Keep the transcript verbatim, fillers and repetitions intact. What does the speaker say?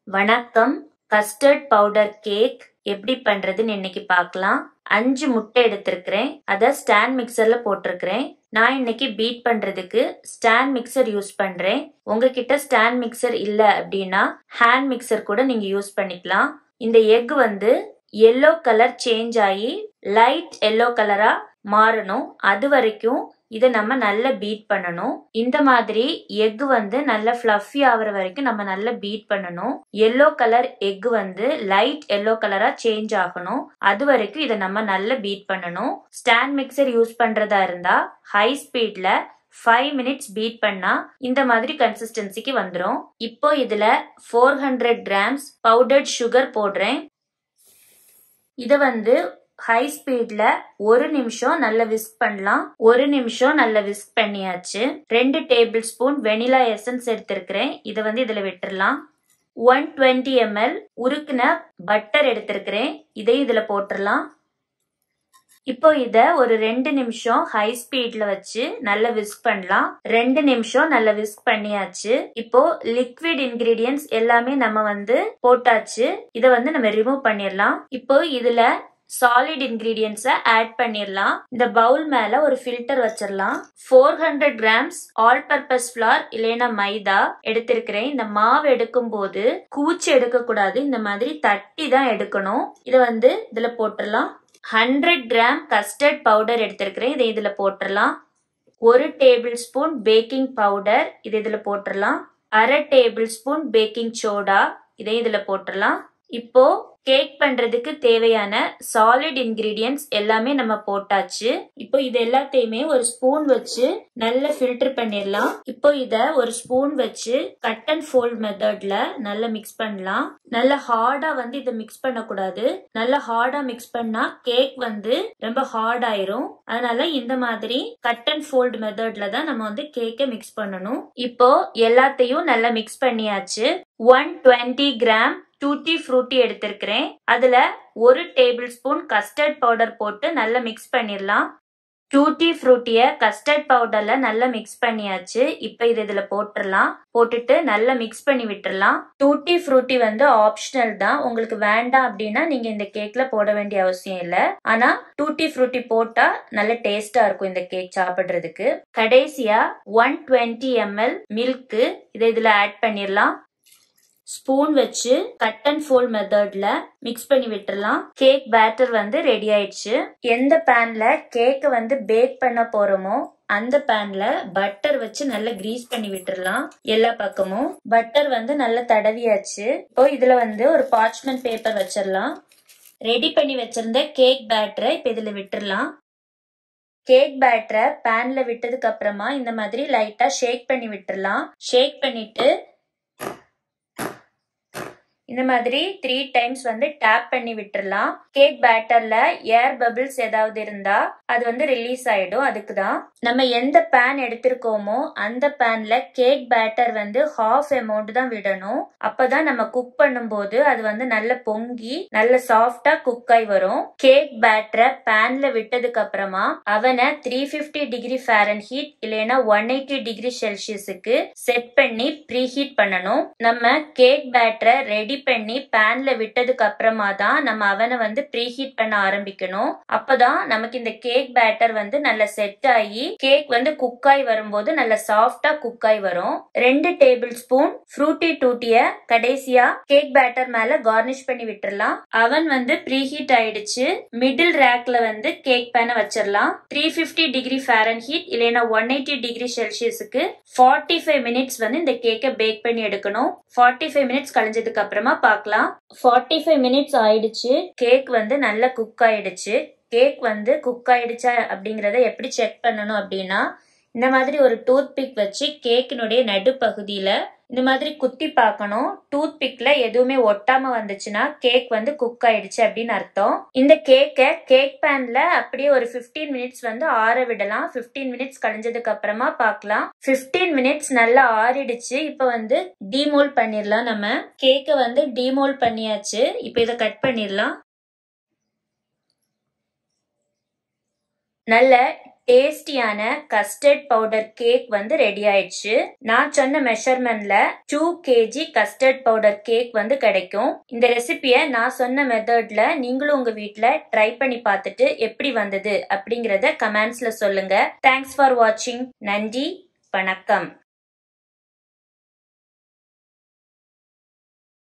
வணக்கம். Custard powder cake எப்படி பண்றதுன்னு இன்னைக்கு பார்க்கலாம். அஞ்சு முட்டை எடுத்திருக்கிறேன். அதை ஸ்டாண்ட் மிக்சர்ல போட்டிருக்கிறேன். நான் இன்னைக்கு பீட் பண்றதுக்கு ஸ்டாண்ட் மிக்சர் யூஸ் பண்றேன். உங்ககிட்ட ஸ்டாண்ட் மிக்சர் இல்ல அப்படின்னா ஹேண்ட் மிக்சர் கூட நீங்க யூஸ் பண்ணிக்கலாம். இந்த எக் வந்து எல்லோ கலர் சேஞ்ச் ஆகி லைட் எல்லோ கலரா மாறணும். அது வரைக்கும் இதை நம்ம நல்லா பீட் பண்ணணும். இந்த மாதிரி எக் வந்து நல்லா ஃப்ளஃபி ஆகுற வரைக்கும் நம்ம நல்லா பீட் பண்ணணும். எல்லோ கலர் எக் வந்து லைட் எல்லோ கலரா சேஞ்ச் ஆகணும். அது வரைக்கும் இதை நம்ம நல்லா பீட் பண்ணணும். ஸ்டாண்ட் மிக்சர் யூஸ் பண்றதா இருந்தா ஹை ஸ்பீட்ல ஃபைவ் மினிட்ஸ் பீட் பண்ணா இந்த மாதிரி கன்சிஸ்டன்சிக்கு வந்துடும். இப்போ இதுல four hundred grams powdered sugar போடுறேன். இதை வந்து ஹை ஸ்பீட்ல ஒரு நிமிஷம் நல்ல விஸ்க் பண்ணலாம். ஒரு நிமிஷம் நல்ல விஸ்க் பண்ணியாச்சு. ரெண்டு டேபிள் ஸ்பூன் வெனிலா எசன்ஸ் எடுத்திருக்கிறேன். இதை வந்து இதுல விட்டுறலாம். ஒன் டுவெண்ட்டி எம்எல் உருக்குன பட்டர் எடுத்திருக்கிறேன். இதையும் இதுல போட்டுடலாம். இப்போ இத ஒரு ரெண்டு நிமிஷம் ஹை ஸ்பீட்ல வச்சு நல்ல விஸ்க் பண்ணலாம். ரெண்டு நிமிஷம் நல்ல விஸ்க் பண்ணியாச்சு. இப்போ லிக்விட் இன்கிரீடியன்ஸ் எல்லாமே நம்ம வந்து போட்டாச்சு. இத வந்து நம்ம ரிமூவ் பண்ணிடலாம். இப்போ இதுல சாலிட் இன்கிரீடியன்ஸை ஆட் பண்ணிடலாம். இந்த பவுல் மேல ஒரு ஃபில்டர் வச்சிடலாம். Four hundred grams all purpose flour இல்லைன்னா மைதா எடுத்திருக்கிறேன். இந்த மாவு எடுக்கும் போது கூச்சி எடுக்க கூடாது. இந்த மாதிரி தட்டி தான் எடுக்கணும். இதை வந்து இதுல போட்டுடலாம். ஹண்ட்ரட் கிராம் கஸ்டர்ட் பவுடர் எடுத்திருக்கிறேன். இதை இதுல போட்டுடலாம். ஒரு டேபிள் ஸ்பூன் பேக்கிங் பவுடர் இது இதுல போட்டுடலாம். அரை டேபிள் ஸ்பூன் பேக்கிங் சோடா இதை இதுல போட்டுடலாம். இப்போ கேக் பண்றதுக்கு தேவையான சாலிட் இன்கிரீடியன்ஸ் எல்லாமே நம்ம போட்டாச்சு. இப்போ இது எல்லாத்தையுமே ஒரு ஸ்பூன் வச்சு நல்லா ஃபில்டர் பண்ணிடலாம். இப்போ இத ஒரு ஸ்பூன் வச்சு கட் அண்ட் ஃபோல்ட் மெத்தட்ல நல்லா மிக்ஸ் பண்ணலாம். நல்லா ஹார்டா வந்து இதை மிக்ஸ் பண்ணக்கூடாது. நல்லா ஹார்டா மிக்ஸ் பண்ணா கேக் வந்து ரொம்ப ஹார்ட் ஆயிரும். அதனால இந்த மாதிரி கட் அண்ட் ஃபோல்ட் மெத்தட்ல தான் நம்ம வந்து கேக்கை மிக்ஸ் பண்ணணும். இப்போ எல்லாத்தையும் நல்லா மிக்ஸ் பண்ணியாச்சு. One twenty gram tutti frutti எடுத்திருக்கிறேன். அதுல ஒரு டேபிள் ஸ்பூன் கஸ்டர்ட் பவுடர் போட்டு நல்லா மிக்ஸ் பண்ணிடலாம். டூட்டி ஃப்ரூட்டிய கஸ்டர்ட் பவுடர்ல நல்லா மிக்ஸ் பண்ணியாச்சு. இப்ப இது இதுல போட்டுடலாம். போட்டுட்டு நல்லா மிக்ஸ் பண்ணி விட்டுறலாம். டூட்டி ஃப்ரூட்டி வந்து ஆப்ஷனல் தான். உங்களுக்கு வேண்டாம் அப்படின்னா நீங்க இந்த கேக்ல போட வேண்டிய அவசியம் இல்ல. ஆனா டூட்டி ஃப்ரூட்டி போட்டா நல்ல டேஸ்டா இருக்கும் இந்த கேக் சாப்பிடுறதுக்கு. கடைசியா ஒன் டுவெண்ட்டி எம்எல் மில்க் இதை இதுல ஆட் பண்ணிடலாம். ஸ்பூன் வச்சு கட் அண்ட் ஃபோல்ட் மெத்தட்ல மிக்ஸ் பண்ணி விட்டுறலாம். கேக் பேட்டர் வந்து ரெடி ஆயிடுச்சு. எந்த பேன்ல கேக்க வந்து பேக் பண்ண போறோமோ அந்த பேன்ல பட்டர் வச்சு நல்லா கிரீஸ் பண்ணி விட்டுறலாம். எல்லா பக்கமும் பட்டர் வந்து நல்லா தடவியாச்சு. இப்போ இதுல வந்து ஒரு பார்ச்மெண்ட் பேப்பர் வச்சிடலாம். ரெடி பண்ணி வச்சிருந்த கேக் பேட்டரை இப்ப இதுல விட்டுறலாம். கேக் பேட்டரை பேன்ல விட்டதுக்கு அப்புறமா இந்த மாதிரி லைட்டா ஷேக் பண்ணி விட்டுறலாம். ஷேக் பண்ணிட்டு இந்த மாதிரி த்ரீ டைம்ஸ் வந்து டேப் பண்ணி விட்டுறலாம். கேக் பேட்டர்ல ஏர் பபிள்ஸ் ஏதாவது இருந்தா அது வந்து ரிலீஸ் ஆயிடும். அதுக்குதான் நம்ம எந்த பேன் எடுத்திருக்கோமோ அந்த பேன்ல கேக் பேட்டர் வந்து ஹாஃப் அமௌண்ட் தான் விடணும். அப்பதான் நம்ம குக் பண்ணும் போது அது வந்து நல்ல பொங்கி நல்ல சாஃப்டா குக் ஆகி வரும். கேக் பேட்டரை பேன்ல விட்டதுக்கு அப்புறமா அவனை three fifty degree fahrenheit இல்லைன்னா ஒன் எயிட்டி டிகிரி செல்சியஸுக்கு செட் பண்ணி ப்ரீ ஹீட் பண்ணணும். நம்ம கேக் பேட்டரை ரெடி பண்ணி பேன்ல விட்டதுக்கு அப்புறமா தான் நம்ம அவனை வந்து ப்ரீ ஹீட் பண்ண ஆரம்பிக்கணும். அப்பதான் நமக்கு இந்த கேக் பேட்டர் வந்து நல்ல செட் ஆகி கேக் வந்து குக் ஆகி வரும்போது நல்ல சாஃப்டா குக் ஆகி வரும். ரெண்டு டேபிள் ஸ்பூன் ஃப்ரூட்டி டூட்டிய கடைசியா கேக் பேட்டர் மேல கார்னிஷ் பண்ணி விட்டுறலாம். அவன் வந்து ப்ரீ ஹீட் ஆயிடுச்சு. மிடில் ரேக்ல வந்து கேக் பேனை வச்சிடலாம். Three fifty degree fahrenheit இல்லைன்னா ஒன் எயிட்டி டிகிரி செல்சியஸுக்கு ஃபார்ட்டி ஃபைவ் மினிட்ஸ் வந்து இந்த கேக்கை பேக் பண்ணி எடுக்கணும். ஃபார்ட்டி ஃபைவ் மினிட்ஸ் கழிஞ்சதுக்கு அப்புறமா பார்க்கலாம். ஃபார்ட்டி ஃபைவ் மினிட்ஸ் ஆயிடுச்சு. கேக் வந்து நல்லா குக் ஆயிடுச்சு. கேக் வந்து குக் ஆயிடுச்சா அப்படிங்கறத எப்படி செக் பண்ணணும் அப்படின்னா இந்த மாதிரி ஒரு டூத் பிக் வச்சு கேக்கினுடைய நடுப்பகுதியில இந்த மாதிரி குத்தி பார்க்கணும். டூத் பிக்ல எதுவுமே ஒட்டாம வந்துச்சுன்னா கேக் வந்து குக் ஆயிடுச்சு அப்படின்னு அர்த்தம். இந்த கேக்கை கேக் பேன்ல அப்படியே ஒரு பிப்டீன் மினிட்ஸ் வந்து ஆற விடலாம். பிப்டீன் மினிட்ஸ் கழிஞ்சதுக்கு அப்புறமா பார்க்கலாம். பிப்டீன் மினிட்ஸ் நல்லா ஆறிடுச்சு. இப்ப வந்து டீமோல்ட் பண்ணிடலாம். நம்ம கேக்கை வந்து டீமோல்ட் பண்ணியாச்சு. இப்ப இதை கட் பண்ணிடலாம். நல்ல டேஸ்டியான கஸ்டர்ட் பவுடர் கேக் வந்து ரெடி ஆயிடுச்சு. நான் சொன்ன மெஷர்மெண்ட்ல two KG custard powder cake வந்து கிடைக்கும். இந்த ரெசிபியை நான் சொன்ன மெத்தட்ல நீங்களும் உங்க வீட்ல ட்ரை பண்ணி பார்த்துட்டு எப்படி வந்தது அப்படிங்கறத கமெண்ட்ஸ்ல சொல்லுங்க. தேங்க்ஸ் ஃபார் வாட்சிங். நன்றி, வணக்கம்.